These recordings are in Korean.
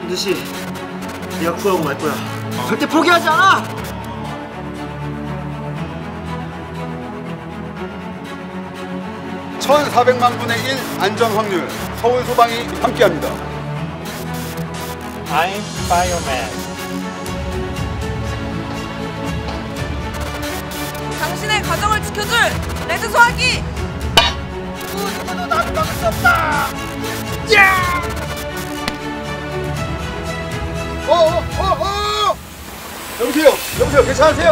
반드시 네가 구하고 말 거야. 절대 포기하지 않아! 1400만 분의 1 안전 확률. 서울 소방이 함께합니다. I'm fireman. 당신의 가정을 지켜줄 레드 소화기! 누구도 나를 막을 수 없다! 야! 여보세요, 괜찮으세요?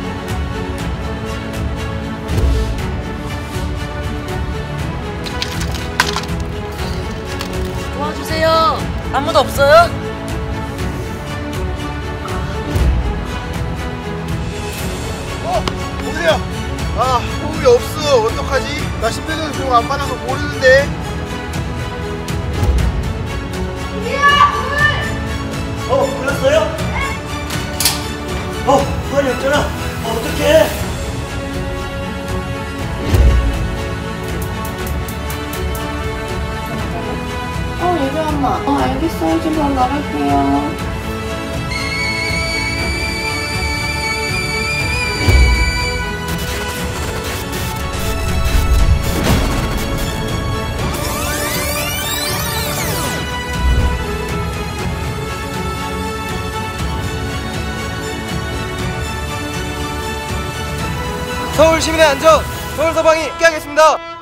도와주세요. 아무도 없어요? 여보세요? 호흡이 없어. 어떡하지? 나 심폐소생 비용 안 받아서 모르는데. 불렀어요? 부활이 없잖아. 어떡해? 예배 엄마. 알겠어요. 이제 방 나갈게요. 서울 시민의 안전, 서울 소방이 함께하겠습니다.